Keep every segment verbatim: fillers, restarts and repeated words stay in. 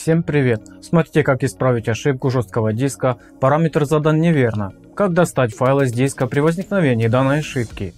Всем привет! Смотрите, как исправить ошибку жесткого диска, параметр задан неверно. Как достать файлы с диска при возникновении данной ошибки.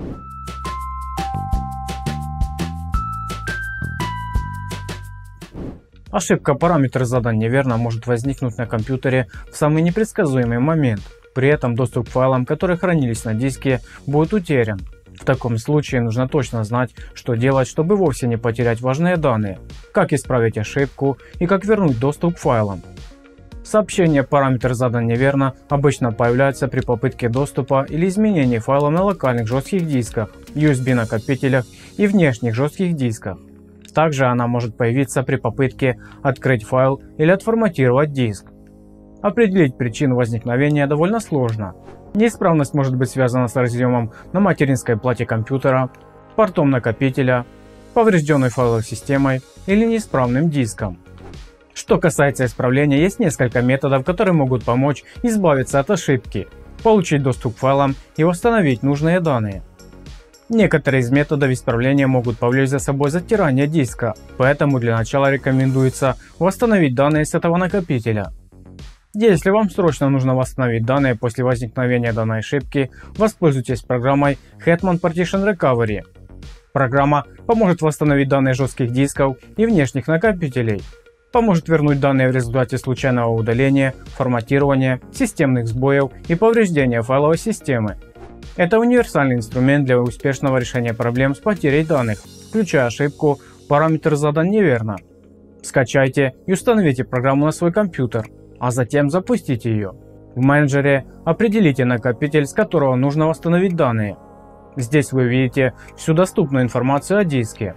Ошибка параметр задан неверно может возникнуть на компьютере в самый непредсказуемый момент. При этом доступ к файлам, которые хранились на диске, будет утерян. В таком случае нужно точно знать, что делать, чтобы вовсе не потерять важные данные, как исправить ошибку и как вернуть доступ к файлам. Сообщение «Параметр задан неверно» обычно появляется при попытке доступа или изменении файлов на локальных жестких дисках, ю эс би накопителях и внешних жестких дисках. Также она может появиться при попытке открыть файл или отформатировать диск. Определить причину возникновения довольно сложно. Неисправность может быть связана с разъемом на материнской плате компьютера, портом накопителя, поврежденной файловой системой или неисправным диском. Что касается исправления, есть несколько методов, которые могут помочь избавиться от ошибки, получить доступ к файлам и восстановить нужные данные. Некоторые из методов исправления могут повлечь за собой затирание диска, поэтому для начала рекомендуется восстановить данные с этого накопителя. Если вам срочно нужно восстановить данные после возникновения данной ошибки, воспользуйтесь программой Hetman Partition Recovery. Программа поможет восстановить данные жестких дисков и внешних накопителей, поможет вернуть данные в результате случайного удаления, форматирования, системных сбоев и повреждения файловой системы. Это универсальный инструмент для успешного решения проблем с потерей данных, включая ошибку «Параметр задан неверно». Скачайте и установите программу на свой компьютер, а затем запустите ее. В менеджере определите накопитель, с которого нужно восстановить данные. Здесь вы видите всю доступную информацию о диске.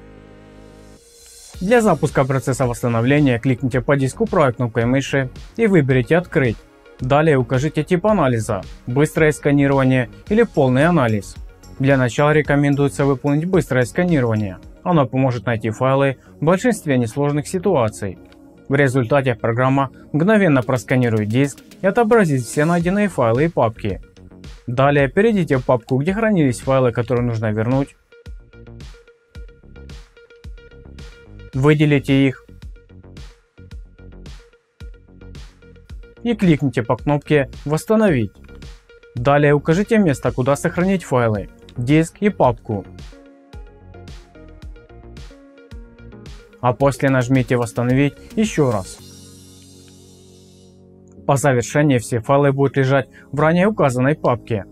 Для запуска процесса восстановления кликните по диску правой кнопкой мыши и выберите «Открыть». Далее укажите тип анализа – быстрое сканирование или полный анализ. Для начала рекомендуется выполнить быстрое сканирование. Оно поможет найти файлы в большинстве несложных ситуаций. В результате программа мгновенно просканирует диск и отобразит все найденные файлы и папки. Далее перейдите в папку, где хранились файлы, которые нужно вернуть. Выделите их и кликните по кнопке «Восстановить». Далее укажите место, куда сохранить файлы, диск и папку. А после нажмите «Восстановить» еще раз. По завершении все файлы будут лежать в ранее указанной папке.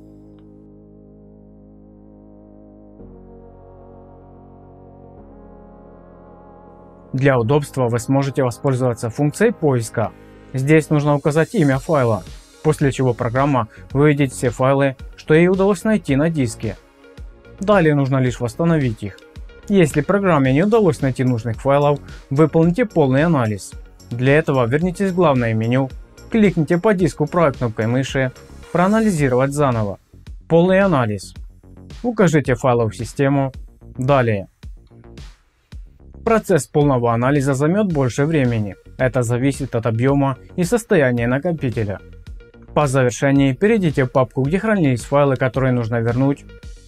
Для удобства вы сможете воспользоваться функцией поиска. Здесь нужно указать имя файла, после чего программа выведет все файлы, что ей удалось найти на диске. Далее нужно лишь восстановить их. Если программе не удалось найти нужных файлов, выполните полный анализ. Для этого вернитесь в главное меню, кликните по диску правой кнопкой мыши «Проанализировать заново». Полный анализ. Укажите файловую систему. Далее. Процесс полного анализа займет больше времени. Это зависит от объема и состояния накопителя. По завершении перейдите в папку, где хранились файлы, которые нужно вернуть.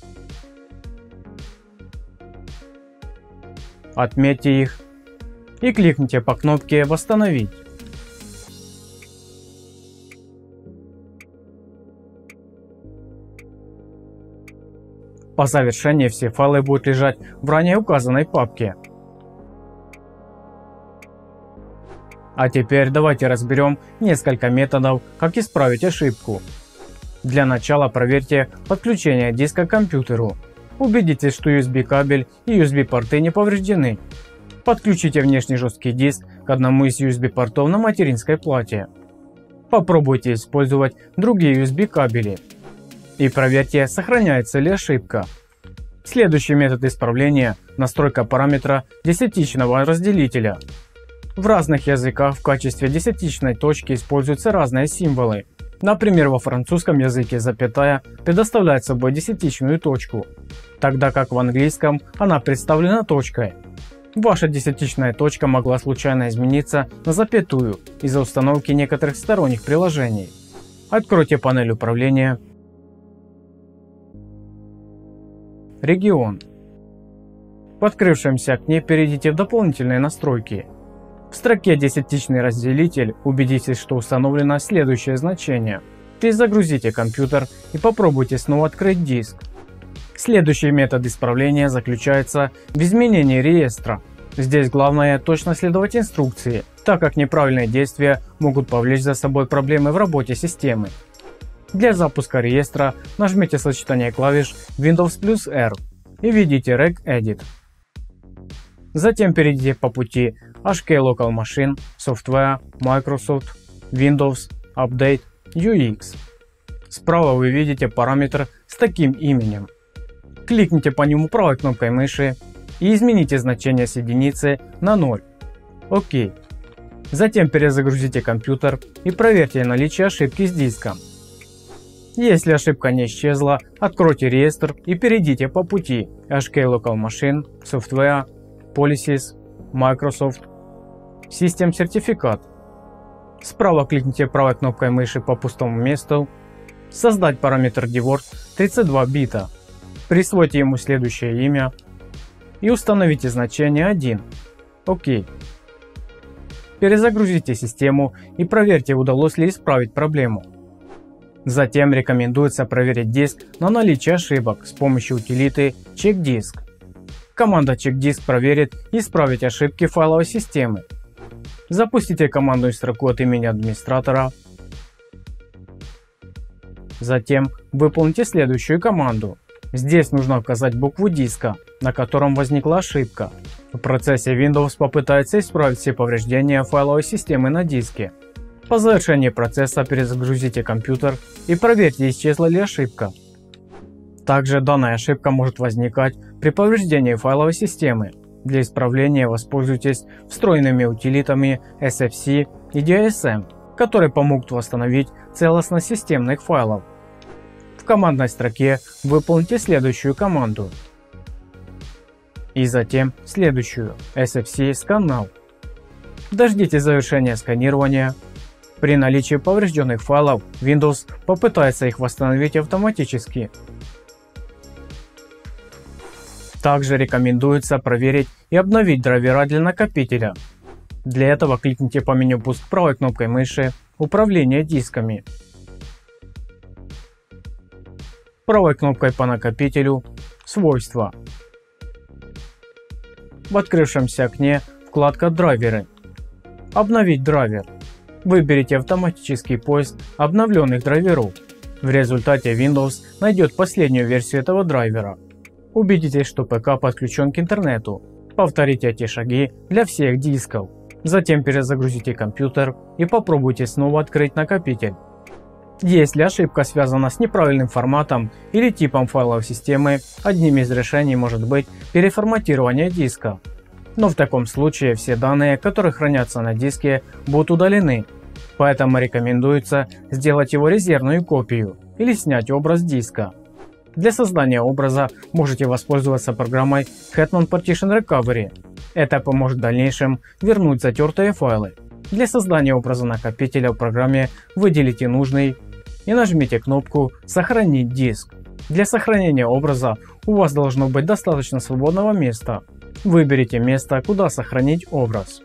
Отметьте их и кликните по кнопке «Восстановить». По завершении все файлы будут лежать в ранее указанной папке. А теперь давайте разберем несколько методов, как исправить ошибку. Для начала проверьте подключение диска к компьютеру. Убедитесь, что ю эс би кабель и ю эс би порты не повреждены. Подключите внешний жесткий диск к одному из ю эс би портов на материнской плате. Попробуйте использовать другие ю эс би кабели. И проверьте, сохраняется ли ошибка. Следующий метод исправления – настройка параметра десятичного разделителя. В разных языках в качестве десятичной точки используются разные символы. Например, во французском языке запятая предоставляет собой десятичную точку, тогда как в английском она представлена точкой. Ваша десятичная точка могла случайно измениться на запятую из-за установки некоторых сторонних приложений. Откройте панель управления. Регион. В открывшемся окне перейдите в дополнительные настройки. В строке десятичный разделитель убедитесь, что установлено следующее значение. Перезагрузите компьютер и попробуйте снова открыть диск. Следующий метод исправления заключается в изменении реестра. Здесь главное точно следовать инструкции, так как неправильные действия могут повлечь за собой проблемы в работе системы. Для запуска реестра нажмите сочетание клавиш Windows плюс R и введите regedit. Затем перейдите по пути эйч кей Local Machine, Software, Microsoft, Windows, Update, ю экс. Справа вы видите параметр с таким именем. Кликните по нему правой кнопкой мыши и измените значение с единицы на ноль. ОК. Затем перезагрузите компьютер и проверьте наличие ошибки с диском. Если ошибка не исчезла, откройте реестр и перейдите по пути эйч кей Local Machine, Software, Policies, Microsoft, System Certificate. Справа кликните правой кнопкой мыши по пустому месту, создать параметр dword тридцать два бита, присвойте ему следующее имя и установите значение один. ОК. Перезагрузите систему и проверьте, удалось ли исправить проблему. Затем рекомендуется проверить диск на наличие ошибок с помощью утилиты checkdisk. Команда checkdisk проверит и исправит ошибки файловой системы. Запустите командную строку от имени администратора. Затем выполните следующую команду. Здесь нужно указать букву диска, на котором возникла ошибка. В процессе Windows попытается исправить все повреждения файловой системы на диске. По завершении процесса перезагрузите компьютер и проверьте, исчезла ли ошибка. Также данная ошибка может возникать при повреждении файловой системы. Для исправления воспользуйтесь встроенными утилитами эс эф си и ди эс эм, которые помогут восстановить целостность системных файлов. В командной строке выполните следующую команду и затем следующую эс эф си scan now. Дождитесь завершения сканирования. При наличии поврежденных файлов Windows попытается их восстановить автоматически. Также рекомендуется проверить и обновить драйвера для накопителя. Для этого кликните по меню пуск правой кнопкой мыши «Управление дисками». Правой кнопкой по накопителю «Свойства». В открывшемся окне вкладка «Драйверы». Обновить драйвер. Выберите автоматический поиск обновленных драйверов. В результате Windows найдет последнюю версию этого драйвера. Убедитесь, что ПК подключен к интернету. Повторите эти шаги для всех дисков. Затем перезагрузите компьютер и попробуйте снова открыть накопитель. Если ошибка связана с неправильным форматом или типом файловой системы, одним из решений может быть переформатирование диска. Но в таком случае все данные, которые хранятся на диске, будут удалены. Поэтому рекомендуется сделать его резервную копию или снять образ диска. Для создания образа можете воспользоваться программой Hetman Partition Recovery. Это поможет в дальнейшем вернуть затертые файлы. Для создания образа накопителя в программе выделите нужный и нажмите кнопку «Сохранить диск». Для сохранения образа у вас должно быть достаточно свободного места. Выберите место, куда сохранить образ.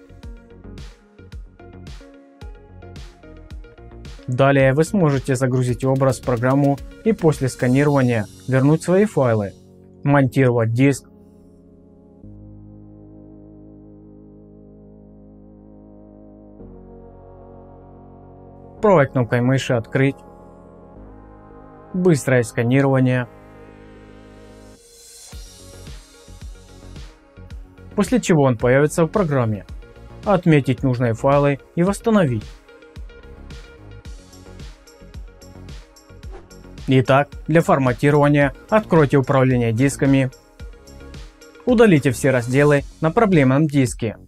Далее вы сможете загрузить образ в программу и после сканирования вернуть свои файлы, монтировать диск, правой кнопкой мыши «Открыть», быстрое сканирование, после чего он появится в программе, отметить нужные файлы и восстановить. Итак, для форматирования откройте управление дисками, удалите все разделы на проблемном диске.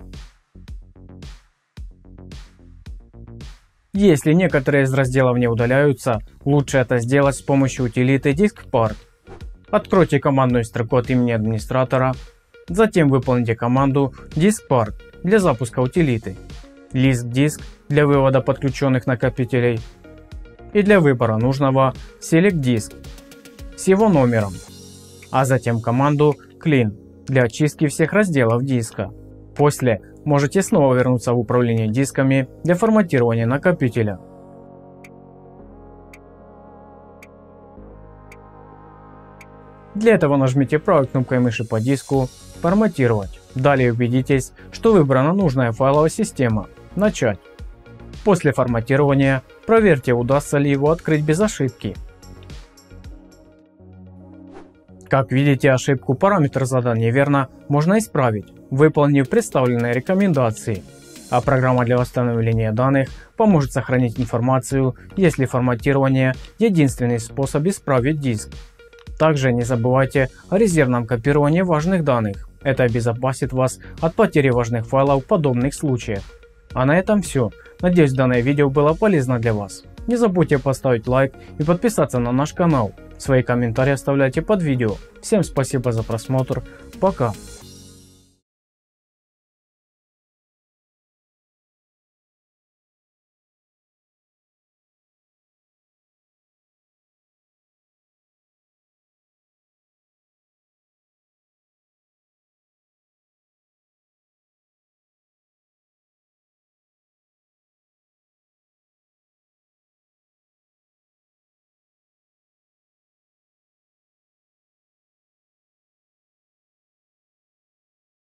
Если некоторые из разделов не удаляются, лучше это сделать с помощью утилиты DiskPart. Откройте командную строку от имени администратора, затем выполните команду DiskPart для запуска утилиты, ListDisk для вывода подключенных накопителей и для выбора нужного SelectDisk с его номером, а затем команду Clean для очистки всех разделов диска. После можете снова вернуться в управление дисками для форматирования накопителя. Для этого нажмите правой кнопкой мыши по диску «Форматировать». Далее убедитесь, что выбрана нужная файловая система «Начать». После форматирования проверьте, удастся ли его открыть без ошибки. Как видите, ошибку «Параметр задан неверно» можно исправить, выполнив представленные рекомендации. А программа для восстановления данных поможет сохранить информацию, если форматирование – единственный способ исправить диск. Также не забывайте о резервном копировании важных данных. Это обезопасит вас от потери важных файлов в подобных случаях. А на этом все. Надеюсь, данное видео было полезно для вас. Не забудьте поставить лайк и подписаться на наш канал. Свои комментарии оставляйте под видео. Всем спасибо за просмотр. Пока.